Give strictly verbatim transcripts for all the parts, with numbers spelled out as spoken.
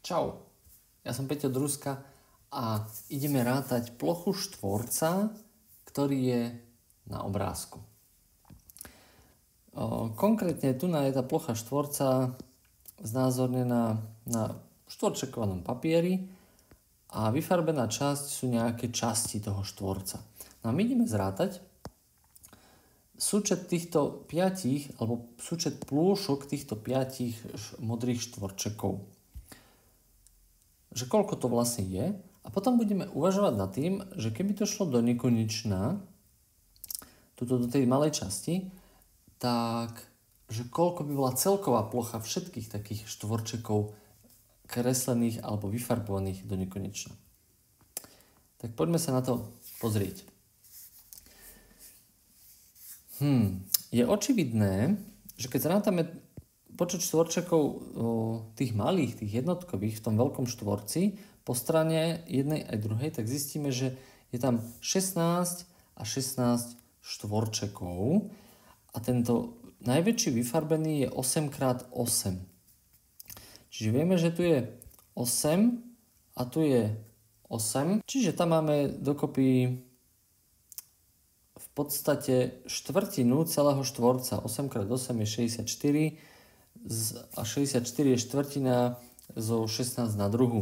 Čau, ja som Peťo Druska a ideme rátať plochu štvorca, ktorý je na obrázku. O, konkrétne tu je tá plocha štvorca znázornená na štvorčekovanom papieri a vyfarbená časť sú nejaké časti toho štvorca. No a my ideme zrátať súčet týchto piatich, alebo súčet plôšok týchto piatich modrých štvorčekov. Že koľko to vlastne je. A potom budeme uvažovať nad tým, že keby to šlo do nekonečna, tuto do tej malej časti, tak že koľko by bola celková plocha všetkých takých štvorčekov kreslených alebo vyfarbovaných do nekonečna. Tak poďme sa na to pozrieť. Hmm. Je očividné, že keď zrátame počet štvorčekov o, tých malých, tých jednotkových v tom veľkom štvorci po strane jednej aj druhej, tak zistíme, že je tam šestnásť a šestnásť štvorčekov a tento najväčší vyfarbený je osem krát osem. Čiže vieme, že tu je osem a tu je osem, čiže tam máme dokopy v podstate štvrtinu celého štvorca. osem krát osem je šesťdesiatštyri a šesťdesiatštyri je štvrtina zo šestnásť na druhu.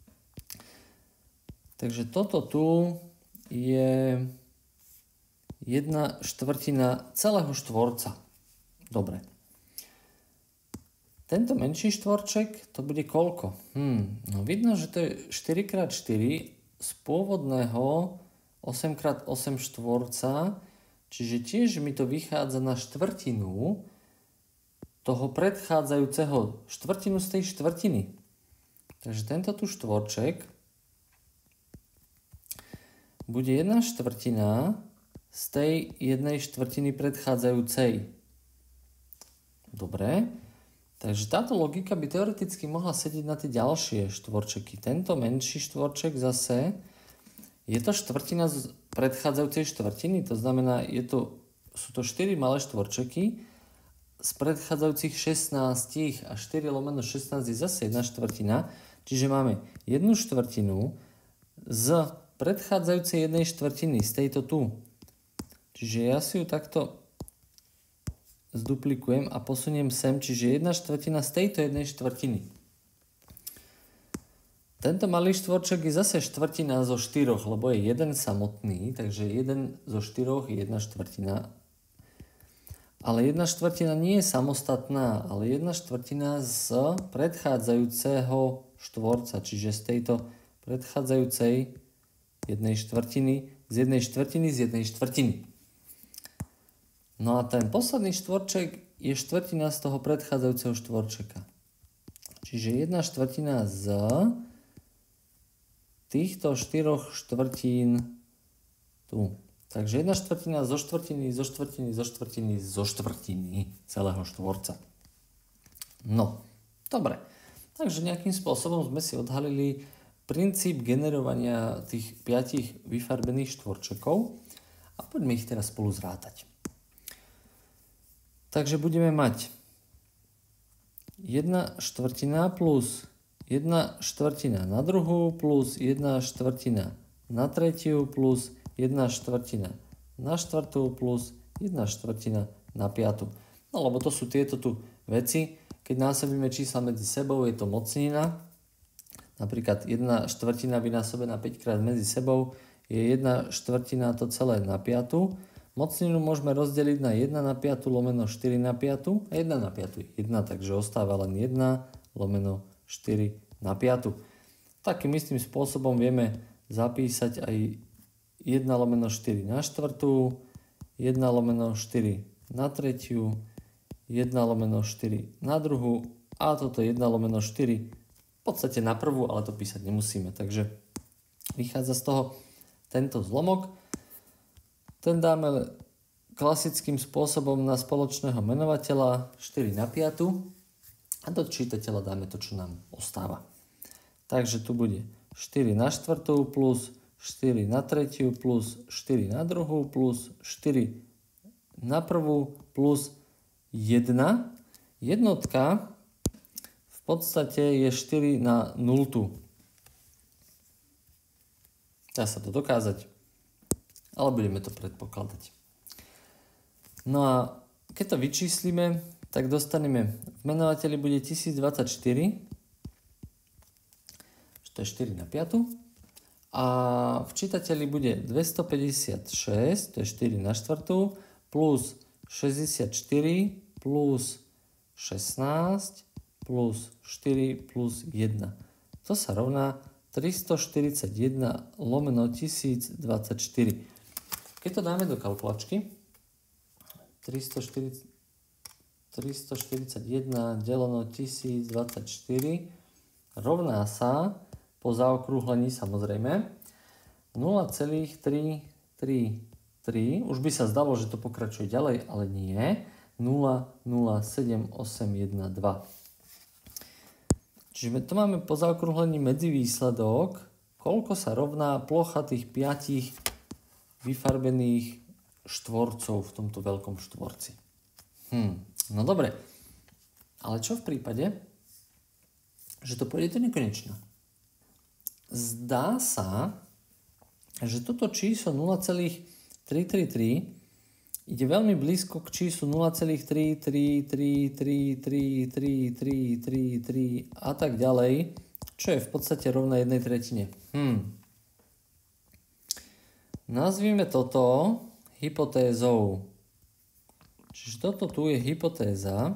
Takže toto tu je jedna štvrtina celého štvorca. Dobre. Tento menší štvorček, to bude koľko? Hmm, no vidno, že to je štyri krát štyri z pôvodného osem krát osem štvorca, čiže tiež mi to vychádza na štvrtinu toho predchádzajúceho, štvrtinu z tej štvrtiny. Takže tento tu štvorček bude jedna štvrtina z tej jednej štvrtiny predchádzajúcej. Dobre, takže táto logika by teoreticky mohla sedieť na tie ďalšie štvorčeky. Tento menší štvorček zase je to štvrtina z predchádzajúcej štvrtiny, to znamená, je to, sú to štyri malé štvorčeky z predchádzajúcich šestnásť a štyri lomeno šestnásť je zase jedna štvrtina, čiže máme jednu štvrtinu z predchádzajúcej jednej štvrtiny, z tejto tu. Čiže ja si ju takto zduplikujem a posuniem sem, čiže jedna štvrtina z tejto jednej štvrtiny. Tento malý štvorček je zase štvrtina zo štyroch, lebo je jeden samotný, takže jeden zo štyroch je jedna štvrtina. Ale jedna štvrtina nie je samostatná, ale jedna štvrtina z predchádzajúceho štvorca, čiže z tejto predchádzajúcej jednej štvrtiny, z jednej štvrtiny z jednej štvrtiny. No a ten posledný štvorček je štvrtina z toho predchádzajúceho štvorčeka. Čiže jedna štvrtina z týchto štyroch štvrtín tu. Takže jedna štvrtina zo štvrtiny, zo štvrtiny, zo štvrtiny, zo štvrtiny celého štvorca. No, dobre. Takže nejakým spôsobom sme si odhalili princíp generovania tých piatich vyfarbených štvorčekov a poďme ich teraz spolu zrátať. Takže budeme mať jedna štvrtina plus jedna štvrtina na druhú plus jedna štvrtina na tretiu plus jedna štvrtina na štvrtú plus jedna štvrtina na piatu. No lebo to sú tieto tu veci. Keď násobíme čísla medzi sebou, je to mocnina. Napríklad jedna štvrtina vynásobená päť krát medzi sebou je jedna štvrtina to celé na piatu. Mocninu môžeme rozdeliť na jedna na piatu lomeno štyri na piatu a jedna na piatu je jedna, takže ostáva len jedna lomeno štyri na piatu. Takým istým spôsobom vieme zapísať aj jedna lomeno štyri na štvrtú, jedna lomeno štyri na tretiu, jedna lomeno štyri na druhú a toto jedna lomeno štyri v podstate na prvú, ale to písať nemusíme. Takže vychádza z toho tento zlomok. Ten dáme klasickým spôsobom na spoločného menovateľa štyri na piatu a do čítateľa dáme to, čo nám ostáva. Takže tu bude štyri na štvrtú plus štyri na tretiu plus štyri na druhú plus štyri na prvú plus jedna. Jednotka v podstate je štyri na nultu. Dá sa to dokázať, ale budeme to predpokladať. No a keď to vyčíslime, tak dostaneme, v menovateli bude tisícdvadsaťštyri, to je štyri na piatu, a v čítateli bude dvestopäťdesiatšesť, to je štyri na štvrtú, plus šesťdesiatštyri, plus šestnásť, plus štyri, plus jeden. To sa rovná tristoštyridsaťjeden lomeno tisícdvadsaťštyri. Keď to dáme do kalkulačky, tristoštyridsaťjeden deleno tisícdvadsaťštyri rovná sa, po zaokrúhlení samozrejme, nula celá tri tri tri, už by sa zdalo, že to pokračuje ďalej, ale nie, nula celá nula sedem osem jeden dva. Čiže to máme po zaokrúhlení medzivýsledok, koľko sa rovná plocha tých piatich vyfarbených štvorcov v tomto veľkom štvorci. Hm, no dobre. Ale čo v prípade, že to pôjde do nekonečna? Zdá sa, že toto číslo nula celá tri tri tri ide veľmi blízko k číslu nula celá tri tri tri tri tri tri tri tri tri a tak ďalej, čo je v podstate rovné jednej tretine. Hm. Nazvime toto hypotézou. Čiže toto tu je hypotéza,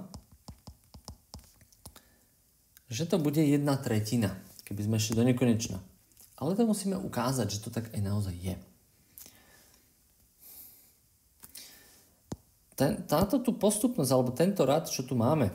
že to bude jedna tretina, keby sme šli do nekonečna. Ale to musíme ukázať, že to tak aj naozaj je. Ten, táto tu postupnosť, alebo tento rad, čo tu máme,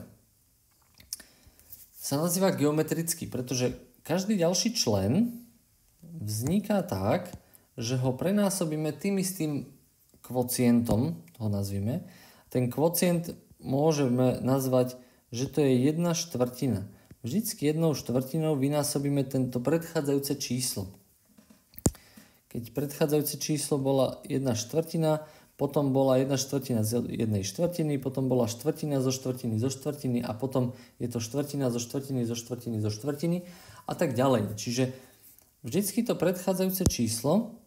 sa nazýva geometrický, pretože každý ďalší člen vzniká tak, že ho prenásobíme tým istým kvocientom, ho nazvime. Ten kvocient môžeme nazvať, že to je jedna štvrtina. Vždycky jednou štvrtinou vynásobíme tento predchádzajúce číslo. Keď predchádzajúce číslo bola jedna štvrtina, potom bola jedna štvrtina z jednej štvrtiny, potom bola štvrtina zo štvrtiny zo štvrtiny a potom je to štvrtina zo štvrtiny zo štvrtiny zo štvrtiny a tak ďalej. Čiže vždycky to predchádzajúce číslo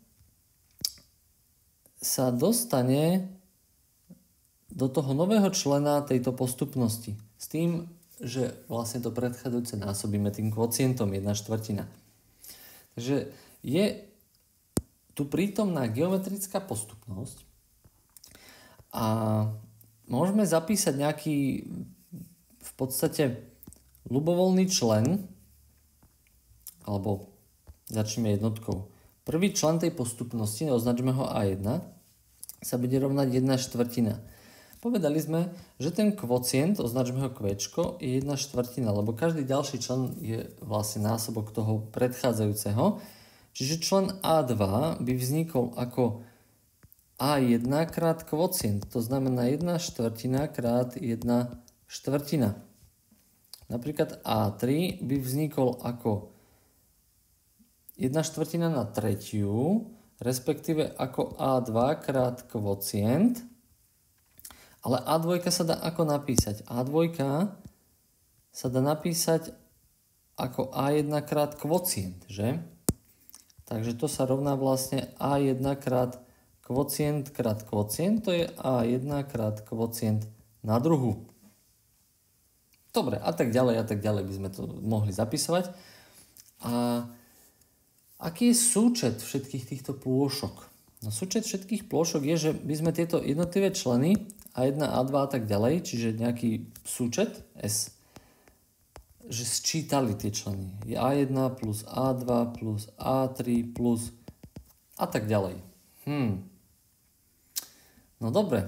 sa dostane do toho nového člena tejto postupnosti. S tým, že vlastne to predchádzajúce násobíme tým kvocientom jedna štvrtina. Takže je tu prítomná geometrická postupnosť, a môžeme zapísať nejaký v podstate ľubovoľný člen, alebo začneme jednotkou. Prvý člen tej postupnosti, označíme ho á jeden, sa bude rovnať jedna štvrtina. Povedali sme, že ten kvocient, označíme ho kvéčko, je jedna štvrtina, lebo každý ďalší člen je vlastne násobok toho predchádzajúceho. Čiže člen á dva by vznikol ako á jeden krát kvocient, to znamená jedna štvrtina krát jedna štvrtina. Napríklad á tri by vznikol ako jedna štvrtina na tretiu, respektíve ako á dva krát kvocient, ale á dva sa dá ako napísať? á dva sa dá napísať ako á jeden krát kvocient, že? Takže to sa rovná vlastne á jeden krát kvocient krát kvocient, to je á jeden krát kvocient na druhu. Dobre, a tak ďalej, a tak ďalej by sme to mohli zapisovať. A aký je súčet všetkých týchto plôšok? No súčet všetkých plôšok je, že by sme tieto jednotlivé členy á jeden, á dva a tak ďalej, čiže nejaký súčet S, že sčítali tie členy. Je á jeden plus á dva plus á tri plus a tak ďalej. Hm. No dobre.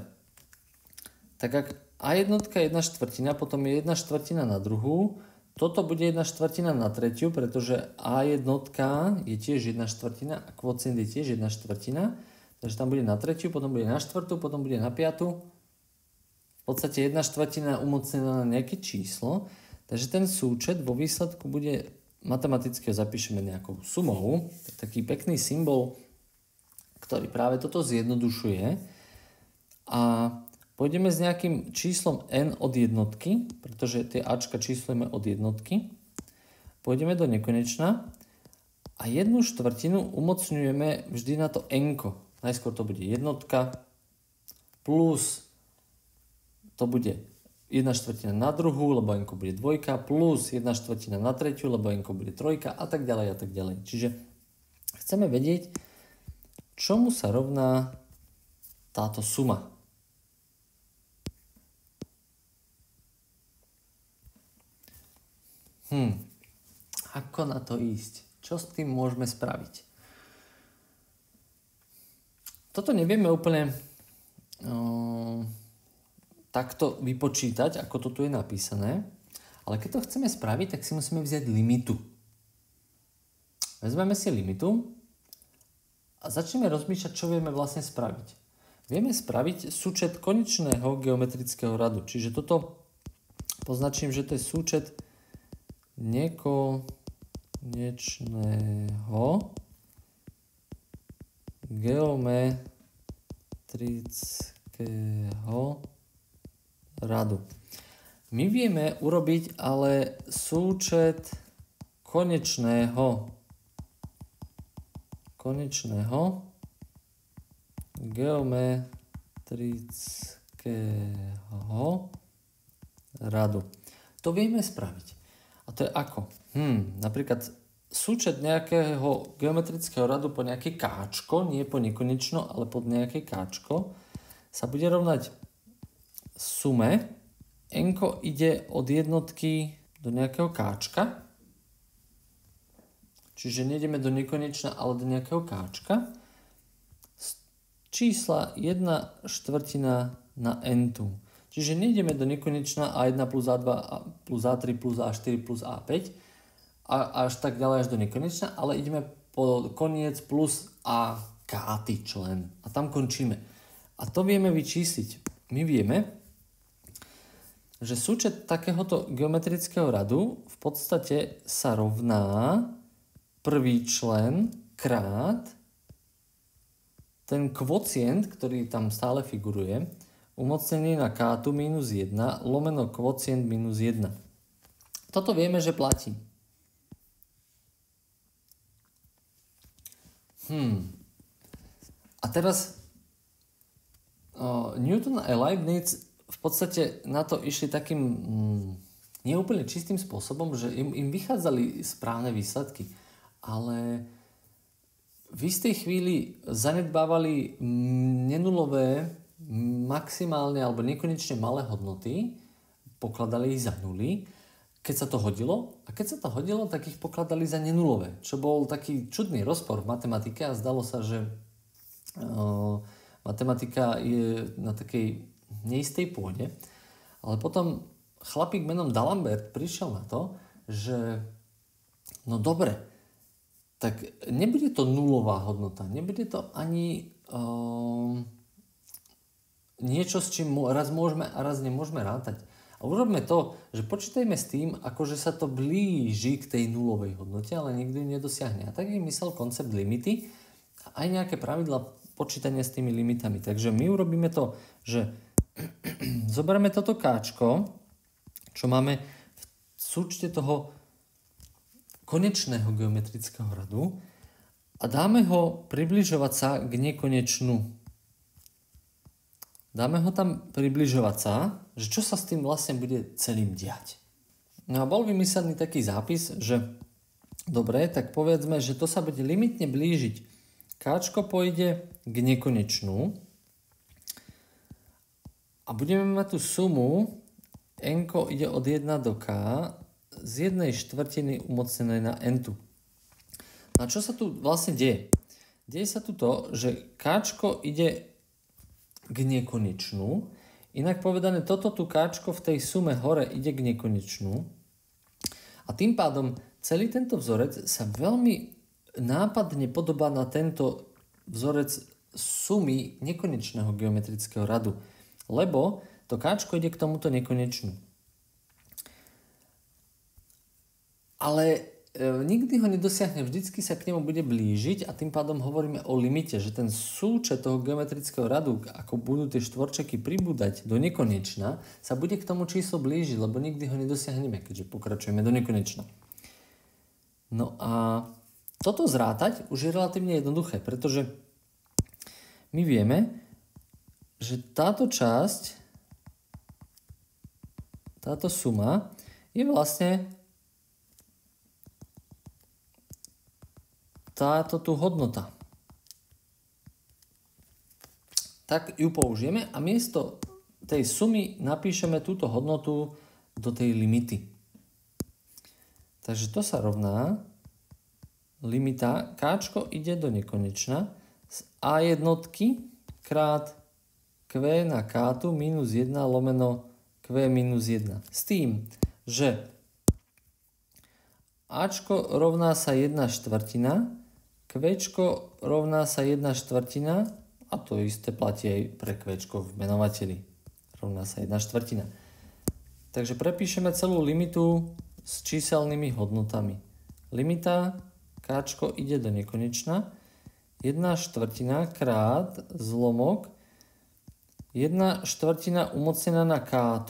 Tak ak á jeden je jedna štvrtina, potom je jedna štvrtina na druhú, toto bude jedna štvrtina na tretiu, pretože á jeden je tiež jedna štvrtina a kvocient je tiež jedna štvrtina, takže tam bude na tretiu, potom bude na štvrtú, potom bude na piatu. V podstate jedna štvrtina umocnená na nejaké číslo, takže ten súčet vo výsledku bude, matematicky ho zapíšeme nejakou sumou, taký pekný symbol, ktorý práve toto zjednodušuje. A pôjdeme s nejakým číslom n od jednotky, pretože tie ačka číslujeme od jednotky. Pôjdeme do nekonečna a jednu štvrtinu umocňujeme vždy na to n-ko. Najskôr to bude jednotka plus to bude jedna štvrtina na druhú, lebo n-ko bude dvojka, plus jedna štvrtina na tretiu, lebo n-ko bude trojka a tak ďalej a tak ďalej. Čiže chceme vedieť, čomu sa rovná táto suma. Hm, ako na to ísť? Čo s tým môžeme spraviť? Toto nevieme úplne uh, takto vypočítať, ako to tu je napísané, ale keď to chceme spraviť, tak si musíme vziať limitu. Vezmeme si limitu a začneme rozmýšľať, čo vieme vlastne spraviť. Vieme spraviť súčet konečného geometrického radu, čiže toto poznačím, že to je súčet nekonečného geometrického radu. My vieme urobiť ale súčet konečného konečného geometrického radu. To vieme spraviť. A to je ako? Hm, napríklad súčet nejakého geometrického radu po nejaké káčko, nie po nekonečno, ale pod nejaké káčko, sa bude rovnať sume. N-ko ide od jednotky do nejakého káčka, čiže nejdeme do nekonečna, ale do nejakého káčka, z čísla jedna štvrtina na n-tu. Čiže nejdeme do nekonečna a jedna plus á dva plus á tri plus á štyri plus á päť a až tak ďalej až do nekonečna, ale ideme po koniec plus a káty člen a tam končíme. A to vieme vyčísliť. My vieme, že súčet takéhoto geometrického radu v podstate sa rovná prvý člen krát ten kvocient, ktorý tam stále figuruje, umocnený na kátu minus jedna lomeno kvocient minus jedna. Toto vieme, že platí. Hmm. A teraz uh, Newton a Leibniz v podstate na to išli takým mm, neúplne čistým spôsobom, že im, im vychádzali správne výsledky, ale v istej chvíli zanedbávali nenulové maximálne alebo nekonečne malé hodnoty, pokladali ich za nuly, keď sa to hodilo, a keď sa to hodilo, tak ich pokladali za nenulové, čo bol taký čudný rozpor v matematike a zdalo sa, že uh, matematika je na takej neistej pôde. Ale potom chlapík menom D'Alembert prišiel na to, že no dobre, tak nebude to nulová hodnota, nebude to ani uh, niečo, s čím raz môžeme a raz nemôžeme rátať. A urobme to, že počítajme s tým, akože sa to blíži k tej nulovej hodnote, ale nikdy nedosiahne. A tak je myslel koncept limity a aj nejaké pravidlá počítania s tými limitami. Takže my urobíme to, že zoberieme toto káčko, čo máme v súčte toho konečného geometrického radu a dáme ho približovať sa k nekonečnu. Dáme ho tam približovať sa, že čo sa s tým vlastne bude celým diať. No a bol vymyslený taký zápis, že dobre, tak povedzme, že to sa bude limitne blížiť. Káčko pôjde k nekonečnú a budeme mať tú sumu, n-ko ide od jedna do k z jednej štvrtiny umocnenej na n-tu. No a čo sa tu vlastne deje? Deje sa tu to, že káčko ide k nekonečnú. Inak povedané, toto tu káčko v tej sume hore ide k nekonečnú. A tým pádom celý tento vzorec sa veľmi nápadne podobá na tento vzorec sumy nekonečného geometrického radu. Lebo to káčko ide k tomuto nekonečnú. Ale nikdy ho nedosiahne, vždycky sa k nemu bude blížiť a tým pádom hovoríme o limite, že ten súčet toho geometrického radu, ako budú tie štvorčeky pribúdať do nekonečna, sa bude k tomu číslu blížiť, lebo nikdy ho nedosiahneme, keďže pokračujeme do nekonečna. No a toto zrátať už je relatívne jednoduché, pretože my vieme, že táto časť, táto suma je vlastne táto tu hodnota. Tak ju použijeme a miesto tej sumy napíšeme túto hodnotu do tej limity. Takže to sa rovná limita káčko ide do nekonečna z a jednotky krát q na k minus jeden lomeno q minus jeden. S tým, že ačko rovná sa jedna štvrtina, kvéčko rovná sa jedna štvrtina a to isté platí aj pre kvéčko v menovateli. Rovná sa jedna štvrtina. Takže prepíšeme celú limitu s číselnými hodnotami. Limita káčko ide do nekonečna. jedna štvrtina krát zlomok jedna štvrtina umocnená na k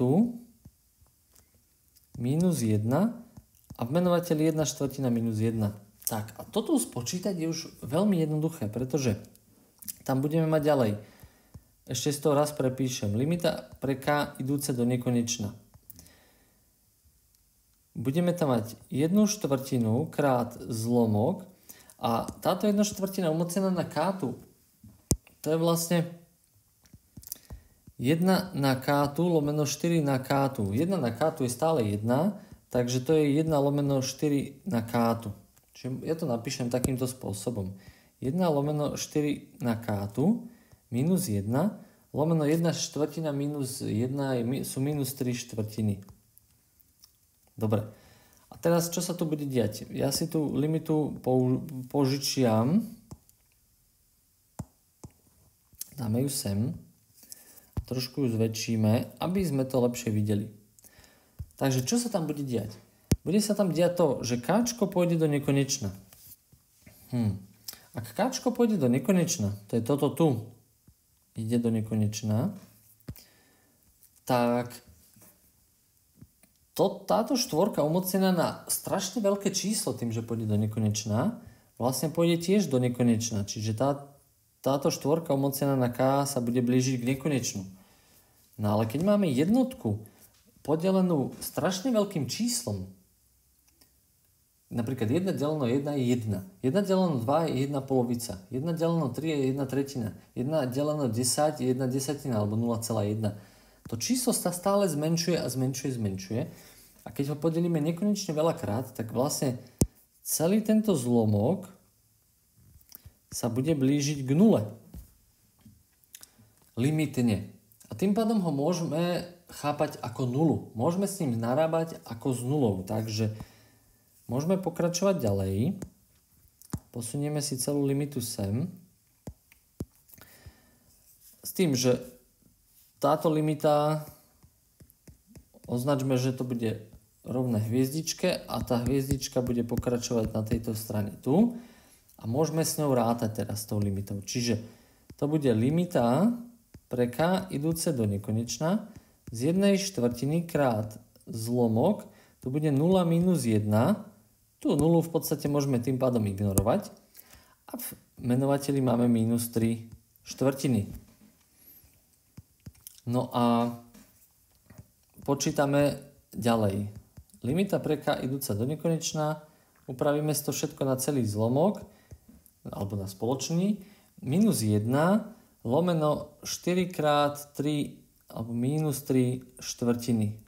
minus jedna a v menovateli jedna štvrtina minus jedna. Tak a toto spočítať je už veľmi jednoduché, pretože tam budeme mať ďalej. Ešte z toho raz prepíšem. Limita pre k idúce do nekonečna. Budeme tam mať jednu štvrtinu krát zlomok a táto jedna štvrtina umocnená na k, to je vlastne jedna na k lomeno štyri na k. jedna na k je stále jedna, takže to je jedna lomeno štyri na k. Čiže ja to napíšem takýmto spôsobom. jedna lomeno štyri na k minus jedna lomeno jedna štvrtina minus jedna sú minus tri štvrtiny. Dobre. A teraz čo sa tu bude diať? Ja si tú limitu požičiam. Dáme ju sem. Trošku ju zväčšíme, aby sme to lepšie videli. Takže čo sa tam bude diať? Bude sa tam diať to, že káčko pôjde do nekonečna. Hm. Ak káčko pôjde do nekonečna, to je toto tu, ide do nekonečna, tak to, táto štvorka umocnená na strašne veľké číslo tým, že pôjde do nekonečna, vlastne pôjde tiež do nekonečna. Čiže tá, táto štvorka umocnená na k sa bude blížiť k nekonečnu. No ale keď máme jednotku podelenú strašne veľkým číslom, napríklad jedna deleno jedna je jedna, jedna deleno dva je jedna polovica, jedna deleno tri je jedna tretina, jedna deleno desať je jedna desatina alebo nula celá jedna. To číslo sa stále zmenšuje a zmenšuje, zmenšuje. A keď ho podelíme nekonečne veľakrát, tak vlastne celý tento zlomok sa bude blížiť k nule. Limitne. A tým pádom ho môžeme chápať ako nulu. Môžeme s ním narábať ako s nulou. Takže môžeme pokračovať ďalej. Posunieme si celú limitu sem. S tým, že táto limita označme, že to bude rovné hviezdičke a tá hviezdička bude pokračovať na tejto strane tu. A môžeme s ňou rátať teraz s tou limitou. Čiže to bude limita pre k idúce do nekonečna z jednej štvrtiny krát zlomok, to bude nula minus jedna. Tu nulu v podstate môžeme tým pádom ignorovať. A v menovateli máme minus tri štvrtiny. No a počítame ďalej. Limita pre k idúca do nekonečna, upravíme si to všetko na celý zlomok, alebo na spoločný, minus jedna lomeno štyri krát tri alebo minus tri štvrtiny.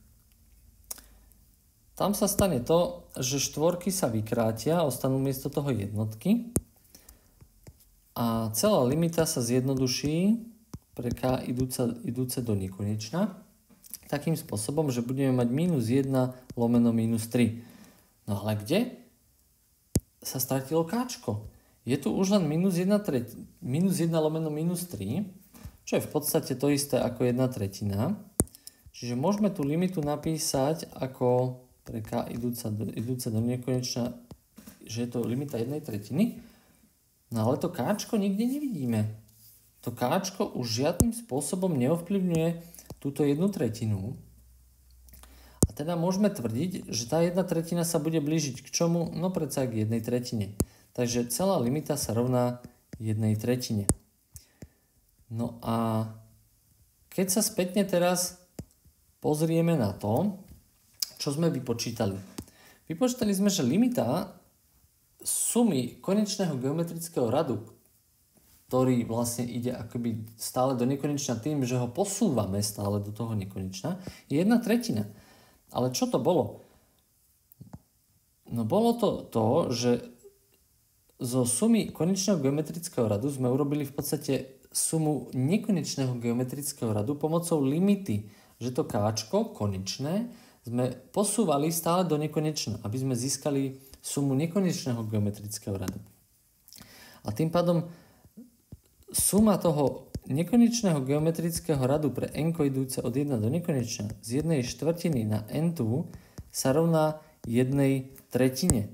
Tam sa stane to, že štvorky sa vykrátia, ostanú miesto toho jednotky a celá limita sa zjednoduší pre k idúce, idúce do nekonečna takým spôsobom, že budeme mať minus jedna lomeno minus tri. No ale kde sa stratilo káčko? Je tu už len minus jedna, tret... minus jedna lomeno minus tri, čo je v podstate to isté ako jedna tretina. Čiže môžeme tú limitu napísať ako pre k idúce do, idúce do nekonečna že je to limita jednej tretiny. No ale to káčko nikde nevidíme. To káčko už žiadnym spôsobom neovplyvňuje túto jednu tretinu. A teda môžeme tvrdiť, že tá jedna tretina sa bude blížiť k čomu? No predsa k jednej tretine. Takže celá limita sa rovná jednej tretine. No a keď sa spätne teraz pozrieme na to, čo sme vypočítali. Vypočítali sme, že limita sumy konečného geometrického radu, ktorý vlastne ide akoby stále do nekonečna tým, že ho posúvame stále do toho nekonečna, je jedna tretina. Ale čo to bolo? No bolo to to, že zo sumy konečného geometrického radu sme urobili v podstate sumu nekonečného geometrického radu pomocou limity, že to káčko konečné sme posúvali stále do nekonečna, aby sme získali sumu nekonečného geometrického radu. A tým pádom suma toho nekonečného geometrického radu pre n idúce od jedna do nekonečna z jednej štvrtiny na n sa rovná jednej tretine.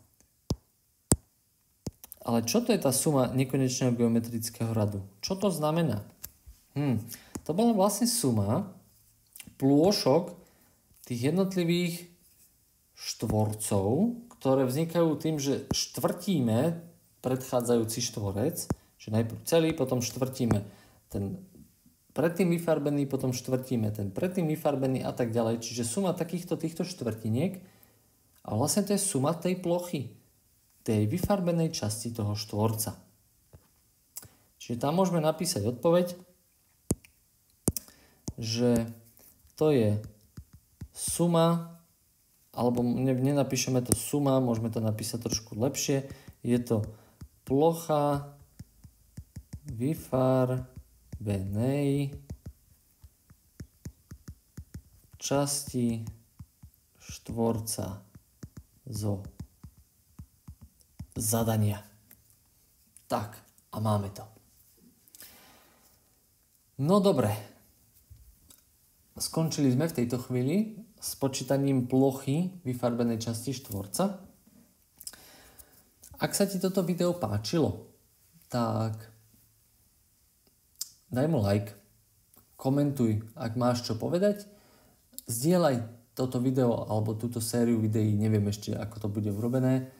Ale čo to je tá suma nekonečného geometrického radu? Čo to znamená? Hm, to bola vlastne suma plôšok tých jednotlivých štvorcov, ktoré vznikajú tým, že štvrtíme predchádzajúci štvorec, že najprv celý, potom štvrtíme ten predtým vyfarbený, potom štvrtíme ten predtým vyfarbený a tak ďalej. Čiže suma takýchto týchto štvrtiniek a vlastne to je suma tej plochy, tej vyfarbenej časti toho štvorca. Čiže tam môžeme napísať odpoveď, že to je suma, alebo nenapíšeme to suma, môžeme to napísať trošku lepšie, je to plocha vyfarbenej časti štvorca zo zadania. Tak, a máme to. No dobre. Skončili sme v tejto chvíli s počítaním plochy vyfarbenej časti štvorca. Ak sa ti toto video páčilo, tak daj mu like, komentuj, ak máš čo povedať, zdieľaj toto video alebo túto sériu videí, neviem ešte, ako to bude urobené,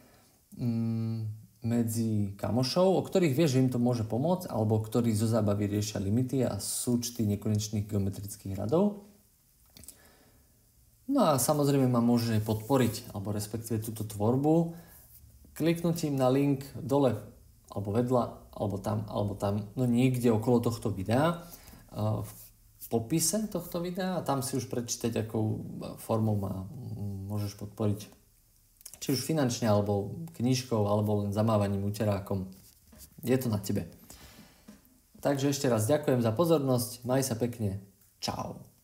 medzi kamošov, o ktorých vieš, že im to môže pomôcť, alebo ktorí zo zábavy riešia limity a súčty nekonečných geometrických radov. No a samozrejme ma môže podporiť, alebo respektíve túto tvorbu, kliknutím na link dole, alebo vedľa, alebo tam, alebo tam, no niekde okolo tohto videa, v popise tohto videa a tam si už prečítať, akou formou ma môžeš podporiť. Či už finančne, alebo knižkou, alebo len zamávaním uterákom. Je to na tebe. Takže ešte raz ďakujem za pozornosť, maj sa pekne, čau.